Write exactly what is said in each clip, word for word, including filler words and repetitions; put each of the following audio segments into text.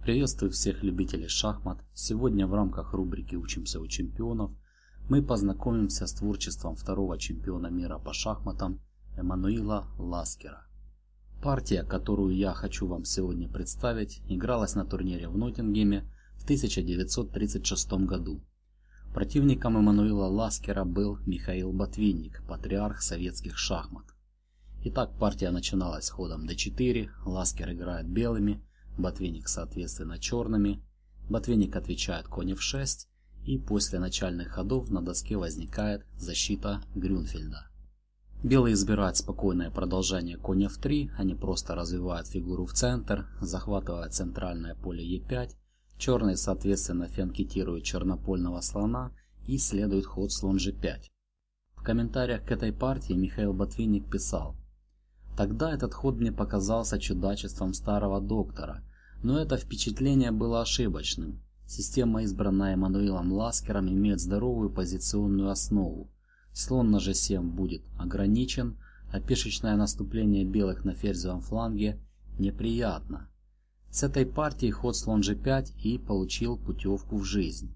Приветствую всех любителей шахмат. Сегодня в рамках рубрики «Учимся у чемпионов» мы познакомимся с творчеством второго чемпиона мира по шахматам Эммануила Ласкера. Партия, которую я хочу вам сегодня представить, игралась на турнире в Ноттингеме в тысяча девятьсот тридцать шестом году. Противником Эммануила Ласкера был Михаил Ботвинник, патриарх советских шахмат. Итак, партия начиналась ходом дэ четыре, Ласкер играет белыми, Ботвинник соответственно черными. Ботвинник отвечает конь эф шесть, и после начальных ходов на доске возникает защита Грюнфельда. Белые избирают спокойное продолжение конь эф три, они просто развивают фигуру в центр, захватывают центральное поле е пять. Черные соответственно фианкетируют чернопольного слона и следует ход слон же пять. В комментариях к этой партии Михаил Ботвинник писал: «Тогда этот ход мне показался чудачеством старого доктора, но это впечатление было ошибочным. Система, избранная Эммануилом Ласкером, имеет здоровую позиционную основу. Слон на же семь будет ограничен, а пешечное наступление белых на ферзевом фланге неприятно. С этой партии ход слон же пять и получил путевку в жизнь».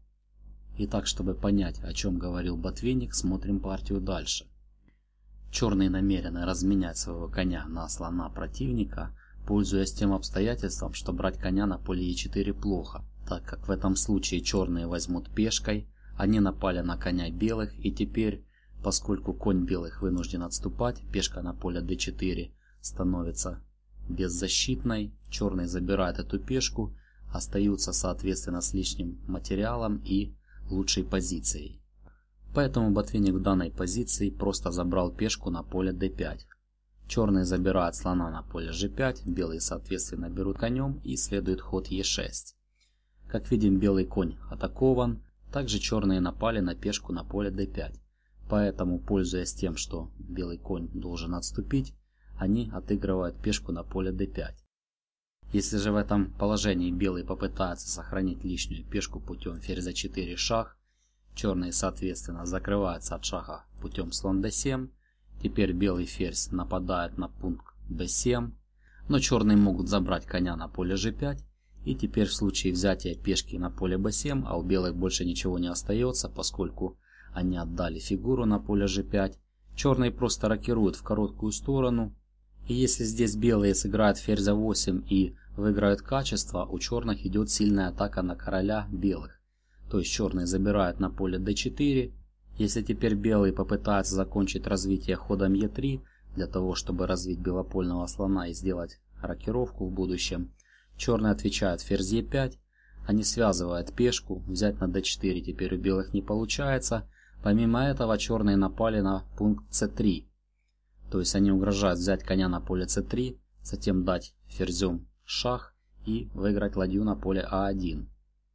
Итак, чтобы понять, о чем говорил Ботвинник, смотрим партию дальше. Черные намерены разменять своего коня на слона противника, пользуясь тем обстоятельством, что брать коня на поле е четыре плохо, так как в этом случае черные возьмут пешкой, они напали на коня белых, и теперь, поскольку конь белых вынужден отступать, пешка на поле дэ четыре становится беззащитной, черные забирают эту пешку, остаются соответственно с лишним материалом и лучшей позицией. Поэтому Ботвинник в данной позиции просто забрал пешку на поле дэ пять. Черные забирают слона на поле же пять, белые соответственно берут конем и следует ход е шесть. Как видим, белый конь атакован, также черные напали на пешку на поле дэ пять. Поэтому, пользуясь тем, что белый конь должен отступить, они отыгрывают пешку на поле дэ пять. Если же в этом положении белые попытаются сохранить лишнюю пешку путем ферзь а четыре шах, черные соответственно закрываются от шаха путем слон дэ семь. Теперь белый ферзь нападает на пункт бэ семь, но черные могут забрать коня на поле же пять. И теперь в случае взятия пешки на поле бэ семь, а у белых больше ничего не остается, поскольку они отдали фигуру на поле же пять, черные просто рокируют в короткую сторону. И если здесь белые сыграют ферзь а восемь и выиграют качество, у черных идет сильная атака на короля белых. То есть черные забирают на поле дэ четыре. Если теперь белые попытаются закончить развитие ходом е три, для того чтобы развить белопольного слона и сделать рокировку в будущем, черные отвечают ферзь е пять, они связывают пешку, взять на дэ четыре теперь у белых не получается. Помимо этого черные напали на пункт цэ три. То есть они угрожают взять коня на поле цэ три, затем дать ферзем шах и выиграть ладью на поле а один.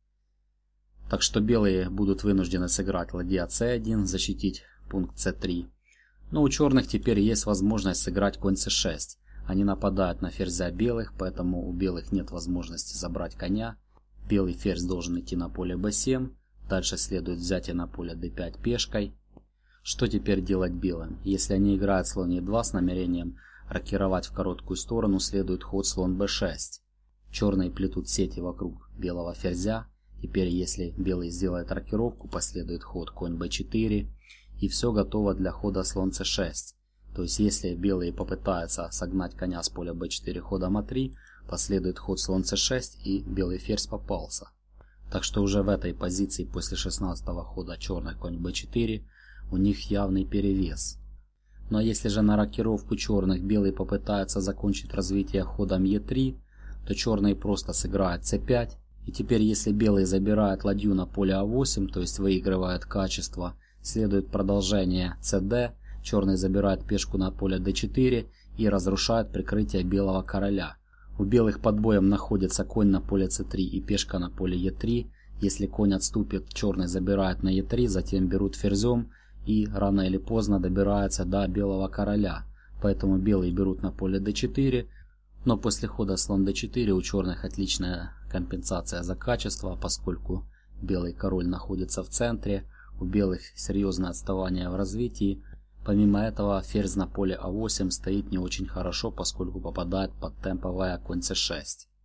Так что белые будут вынуждены сыграть ладья цэ один, защитить пункт цэ три. Но у черных теперь есть возможность сыграть конь цэ шесть. Они нападают на ферзя белых, поэтому у белых нет возможности забрать коня. Белый ферзь должен идти на поле бэ семь. Дальше следует взятие на поле дэ пять пешкой. Что теперь делать белым? Если они играют слон е два с намерением рокировать в короткую сторону, следует ход слон бэ шесть. Черные плетут сети вокруг белого ферзя. Теперь если белый сделает рокировку, последует ход конь бэ четыре. И все готово для хода слон цэ шесть. То есть если белые попытаются согнать коня с поля бэ четыре ходом а три, последует ход слон цэ шесть и белый ферзь попался. Так что уже в этой позиции после шестнадцатого хода черных конь бэ четыре у них явный перевес. Но если же на рокировку черных белые попытаются закончить развитие ходом е три, то черные просто сыграют цэ пять. И теперь если белые забирают ладью на поле а восемь, то есть выигрывают качество, следует продолжение цэ дэ, черные забирают пешку на поле дэ четыре и разрушают прикрытие белого короля. У белых под боем находится конь на поле цэ три и пешка на поле е три. Если конь отступит, черные забирают на е три, затем берут ферзем и рано или поздно добираются до белого короля. Поэтому белые берут на поле дэ четыре. Но после хода слон дэ четыре у черных отличная компенсация за качество, поскольку белый король находится в центре, у белых серьезное отставание в развитии. Помимо этого ферзь на поле а восемь стоит не очень хорошо, поскольку попадает под темповое конь цэ шесть.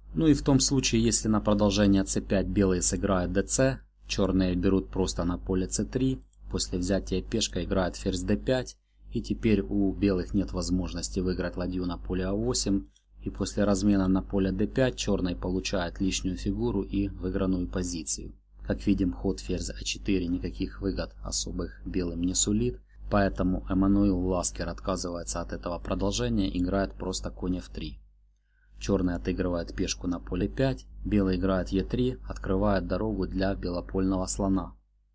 Ну и в том случае, если на продолжение цэ пять белые сыграют дэ цэ, черные берут просто на поле цэ три, после взятия пешкой играет ферзь дэ пять, и теперь у белых нет возможности выиграть ладью на поле а восемь, и после размена на поле дэ пять черные получают лишнюю фигуру и выигранную позицию. Как видим, ход ферзь а четыре никаких выгод особых белым не сулит, поэтому Эммануил Ласкер отказывается от этого продолжения, играет просто конь эф три. Черные отыгрывают пешку на поле пять, белые играют е три, открывает дорогу для белопольного слона.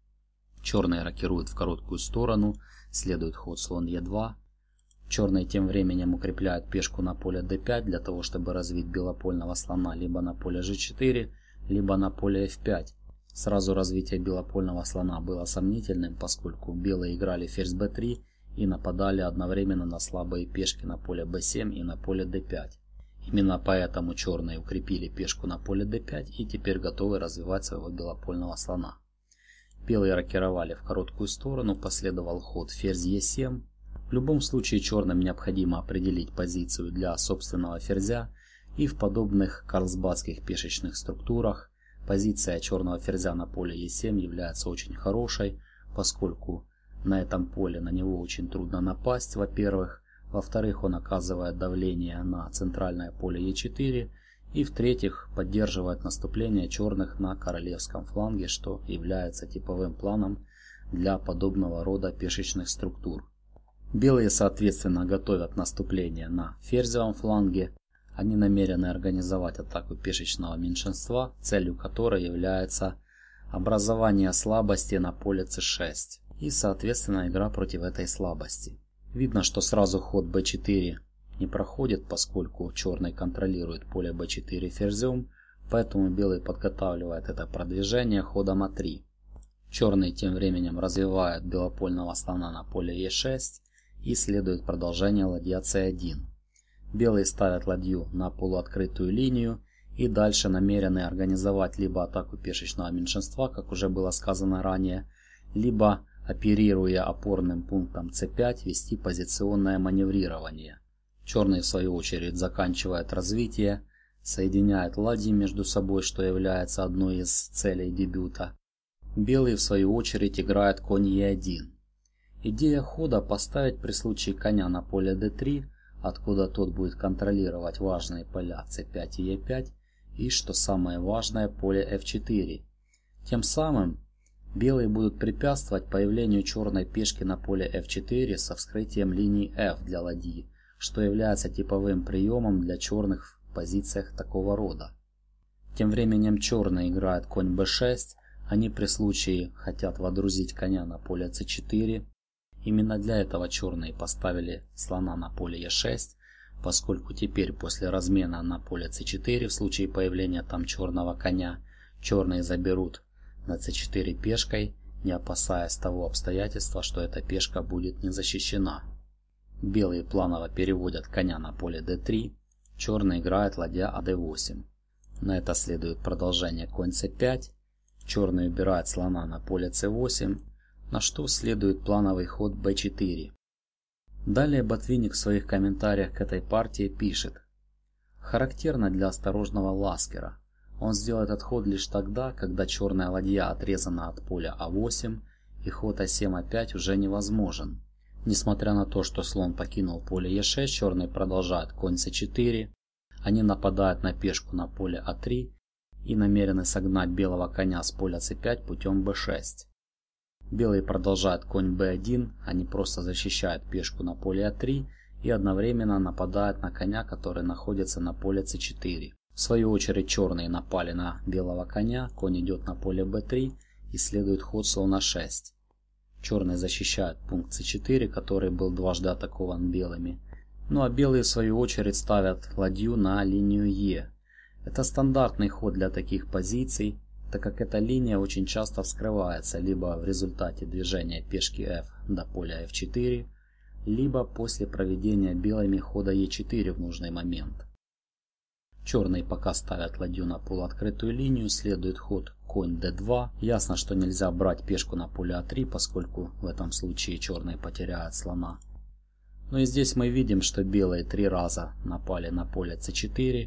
Черные рокируют в короткую сторону, следует ход слон е два. Черные тем временем укрепляют пешку на поле дэ пять для того, чтобы развить белопольного слона либо на поле же четыре, либо на поле эф пять. Сразу развитие белопольного слона было сомнительным, поскольку белые играли ферзь бэ три и нападали одновременно на слабые пешки на поле бэ семь и на поле дэ пять. Именно поэтому черные укрепили пешку на поле дэ пять и теперь готовы развивать своего белопольного слона. Белые рокировали в короткую сторону, последовал ход ферзь е семь. В любом случае черным необходимо определить позицию для собственного ферзя, и в подобных карлсбадских пешечных структурах позиция черного ферзя на поле е семь является очень хорошей, поскольку на этом поле на него очень трудно напасть, во-первых. Во-вторых, он оказывает давление на центральное поле е четыре. И в-третьих, поддерживает наступление черных на королевском фланге, что является типовым планом для подобного рода пешечных структур. Белые, соответственно, готовят наступление на ферзевом фланге. Они намерены организовать атаку пешечного меньшинства, целью которой является образование слабости на поле цэ шесть. И, соответственно, игра против этой слабости. Видно, что сразу ход бэ четыре не проходит, поскольку черный контролирует поле бэ четыре ферзем, поэтому белый подготавливает это продвижение ходом а три. Черные тем временем развивают белопольного слона на поле е шесть и следует продолжение ладья цэ один. Белые ставят ладью на полуоткрытую линию и дальше намерены организовать либо атаку пешечного меньшинства, как уже было сказано ранее, либо, оперируя опорным пунктом цэ пять, вести позиционное маневрирование. Черные в свою очередь заканчивают развитие, соединяют ладьи между собой, что является одной из целей дебюта. Белые в свою очередь играют конь е один. Идея хода поставить при случае коня на поле дэ три, откуда тот будет контролировать важные поля цэ пять и е пять, и, что самое важное, поле эф четыре. Тем самым белые будут препятствовать появлению черной пешки на поле эф четыре со вскрытием линии F для ладьи, что является типовым приемом для черных в позициях такого рода. Тем временем черные играют конь бэ шесть, они при случае хотят водрузить коня на поле цэ четыре. Именно для этого черные поставили слона на поле е шесть, поскольку теперь после размена на поле цэ четыре в случае появления там черного коня, черные заберут на цэ четыре пешкой, не опасаясь того обстоятельства, что эта пешка будет не защищена. Белые планово переводят коня на поле дэ три, черные играют ладья а дэ восемь. На это следует продолжение конь цэ пять, черные убирают слона на поле цэ восемь, на что следует плановый ход бэ четыре. Далее Ботвинник в своих комментариях к этой партии пишет: характерно для осторожного Ласкера. Он сделает этот ход лишь тогда, когда черная ладья отрезана от поля а восемь и ход а семь а пять уже невозможен. Несмотря на то, что слон покинул поле е шесть, черные продолжают конь цэ четыре. Они нападают на пешку на поле а три и намерены согнать белого коня с поля цэ пять путем бэ шесть. Белые продолжают конь бэ один, они просто защищают пешку на поле а три и одновременно нападают на коня, который находится на поле цэ четыре. В свою очередь черные напали на белого коня, конь идет на поле бэ три и следует ход слон а шесть. Черные защищают пункт цэ четыре, который был дважды атакован белыми. Ну а белые в свою очередь ставят ладью на линию Е. Это стандартный ход для таких позиций, так как эта линия очень часто вскрывается либо в результате движения пешки F до поля эф четыре, либо после проведения белыми хода е четыре в нужный момент. Черные пока ставят ладью на полуоткрытую линию, следует ход конь дэ два. Ясно, что нельзя брать пешку на поле а три, поскольку в этом случае черные потеряют слона. Но и здесь мы видим, что белые три раза напали на поле цэ четыре.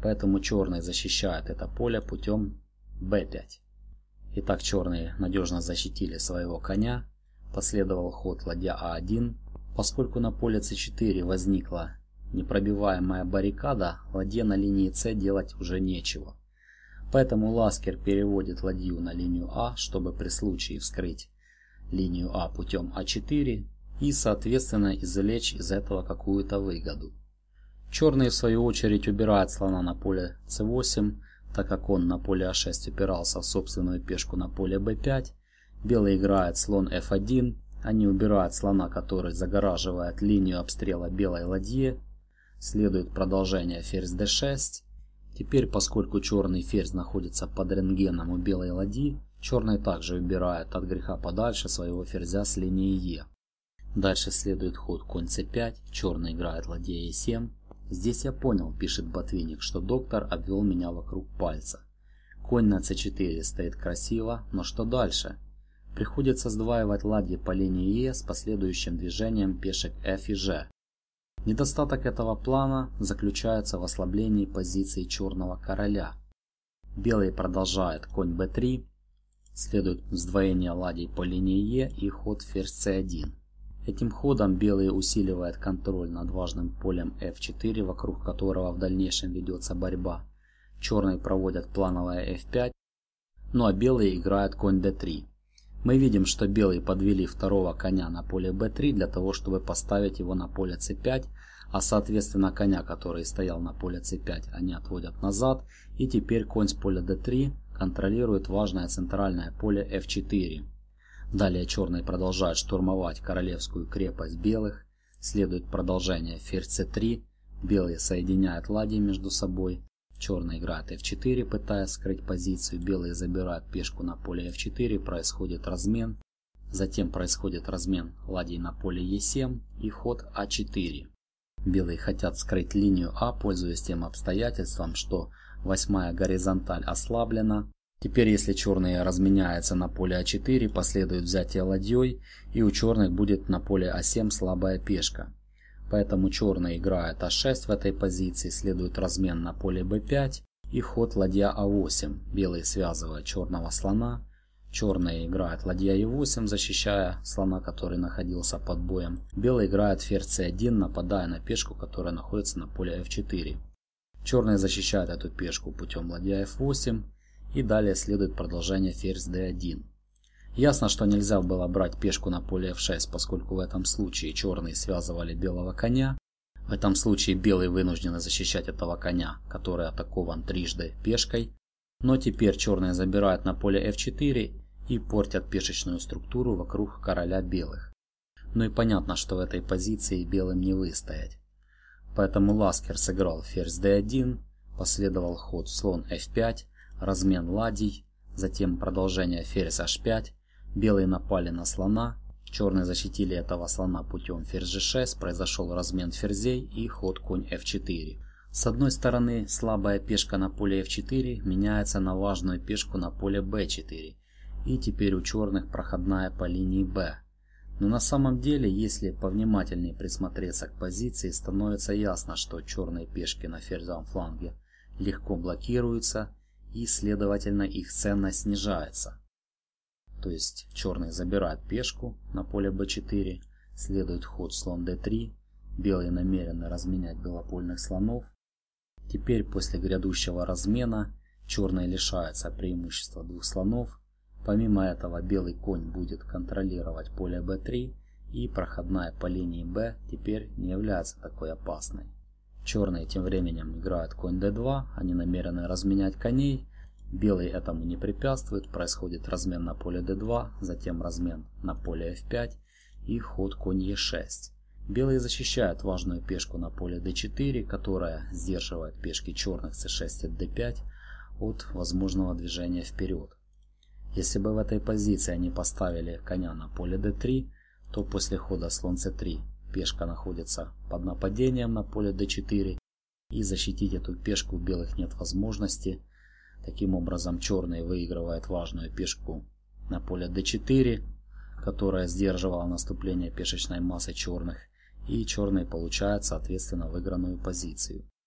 Поэтому черные защищают это поле путем бэ пять. Итак, черные надежно защитили своего коня. Последовал ход ладья а один. Поскольку на поле цэ четыре возникла непробиваемая баррикада, ладье на линии С делать уже нечего. Поэтому Ласкер переводит ладью на линию А, чтобы при случае вскрыть линию А путем а четыре и, соответственно, извлечь из этого какую-то выгоду. Черные, в свою очередь, убирают слона на поле цэ восемь, так как он на поле а шесть упирался в собственную пешку на поле бэ пять. Белый играет слон эф один. Они убирают слона, который загораживает линию обстрела белой ладьи. Следует продолжение ферзь дэ шесть. Теперь, поскольку черный ферзь находится под рентгеном у белой ладьи, черный также убирает от греха подальше своего ферзя с линии Е. Дальше следует ход конь цэ пять. Черный играет ладья е семь. Здесь я понял, пишет Ботвинник, что доктор обвел меня вокруг пальца. Конь на цэ четыре стоит красиво, но что дальше? Приходится сдваивать ладьи по линии Е с последующим движением пешек F и G. Недостаток этого плана заключается в ослаблении позиции черного короля. Белый продолжает конь бэ три, следует сдвоение ладей по линии Е и ход ферзь цэ один. Этим ходом белый усиливает контроль над важным полем эф четыре, вокруг которого в дальнейшем ведется борьба. Черные проводят плановое эф пять, ну а белые играют конь дэ три. Мы видим, что белые подвели второго коня на поле бэ три для того, чтобы поставить его на поле цэ пять, а соответственно коня, который стоял на поле цэ пять, они отводят назад, и теперь конь с поля дэ три контролирует важное центральное поле эф четыре. Далее черные продолжают штурмовать королевскую крепость белых, следует продолжение ферзь цэ три, белые соединяют ладьи между собой. Черный играет эф четыре, пытаясь скрыть позицию. Белые забирают пешку на поле эф четыре. Происходит размен. Затем происходит размен ладей на поле е семь и ход а четыре. Белые хотят скрыть линию А, пользуясь тем обстоятельством, что восьмая горизонталь ослаблена. Теперь, если черные разменяются на поле а четыре, последует взятие ладьей, и у черных будет на поле а семь слабая пешка. Поэтому черные играют а шесть в этой позиции, следует размен на поле бэ пять и ход ладья а восемь. Белые связывают черного слона. Черные играют ладья е восемь, защищая слона, который находился под боем. Белые играют ферзь цэ один, нападая на пешку, которая находится на поле эф четыре. Черные защищают эту пешку путем ладья эф восемь. И далее следует продолжение ферзь дэ один. Ясно, что нельзя было брать пешку на поле эф шесть, поскольку в этом случае черные связывали белого коня. В этом случае белые вынуждены защищать этого коня, который атакован трижды пешкой. Но теперь черные забирают на поле эф четыре и портят пешечную структуру вокруг короля белых. Ну и понятно, что в этой позиции белым не выстоять. Поэтому Ласкер сыграл ферзь дэ один, последовал ход слон эф пять, размен ладей, затем продолжение ферзь аш пять. Белые напали на слона, черные защитили этого слона путем ферзь же шесть, произошел размен ферзей и ход конь эф четыре. С одной стороны, слабая пешка на поле эф четыре меняется на важную пешку на поле бэ четыре, и теперь у черных проходная по линии Б. Но на самом деле, если повнимательнее присмотреться к позиции, становится ясно, что черные пешки на ферзевом фланге легко блокируются, и следовательно их ценность снижается. То есть черные забирают пешку на поле бэ четыре, следует ход слон дэ три, белые намерены разменять белопольных слонов. Теперь после грядущего размена черные лишаются преимущества двух слонов. Помимо этого белый конь будет контролировать поле бэ три, и проходная по линии Б теперь не является такой опасной. Черные тем временем играют конь дэ два, они намерены разменять коней. Белые этому не препятствуют, происходит размен на поле дэ два, затем размен на поле эф пять и ход конь е шесть. Белые защищают важную пешку на поле дэ четыре, которая сдерживает пешки черных цэ шесть и дэ пять от возможного движения вперед. Если бы в этой позиции они поставили коня на поле дэ три, то после хода слон цэ три пешка находится под нападением на поле дэ четыре, и защитить эту пешку у белых нет возможности. Таким образом, черные выигрывают важную пешку на поле дэ четыре, которая сдерживала наступление пешечной массы черных, и черные получают соответственно выигранную позицию.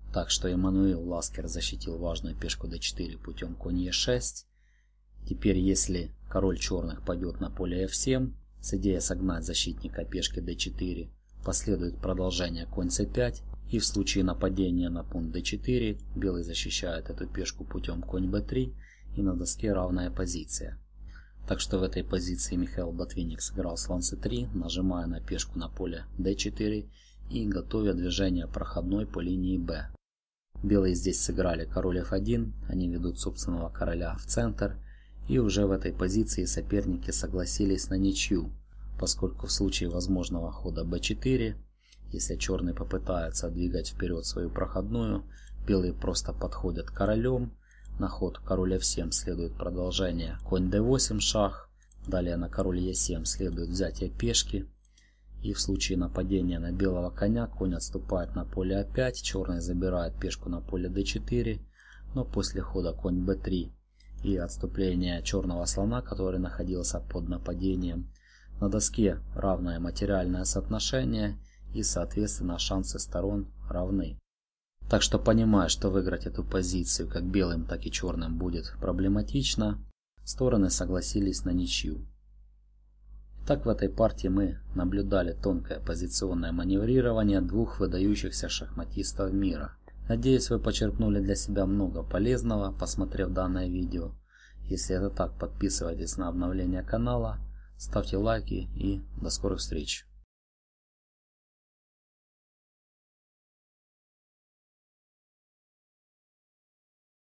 Так что Эммануил Ласкер защитил важную пешку дэ четыре путем конь е шесть. Теперь, если король черных пойдет на поле эф семь, с идеей согнать защитника пешки дэ четыре, последует продолжение конь цэ пять, и в случае нападения на пункт дэ четыре белый защищает эту пешку путем конь бэ три, и на доске равная позиция. Так что в этой позиции Михаил Ботвинник сыграл слон цэ три, нажимая на пешку на поле дэ четыре и готовя движение проходной по линии Б. Белые здесь сыграли король эф один, они ведут собственного короля в центр, и уже в этой позиции соперники согласились на ничью, поскольку в случае возможного хода бэ четыре, если черные попытаются двигать вперед свою проходную, белые просто подходят королем, на ход король эф семь следует продолжение конь дэ восемь шах, далее на король е семь следует взятие пешки, и в случае нападения на белого коня конь отступает на поле а пять, черные забирают пешку на поле дэ четыре, но после хода конь бэ три и отступления черного слона, который находился под нападением, на доске равное материальное соотношение и соответственно шансы сторон равны. Так что, понимая, что выиграть эту позицию как белым, так и черным будет проблематично, стороны согласились на ничью. Так, в этой партии мы наблюдали тонкое позиционное маневрирование двух выдающихся шахматистов мира. Надеюсь, вы почерпнули для себя много полезного, посмотрев данное видео. Если это так, подписывайтесь на обновление канала, ставьте лайки и до скорых встреч.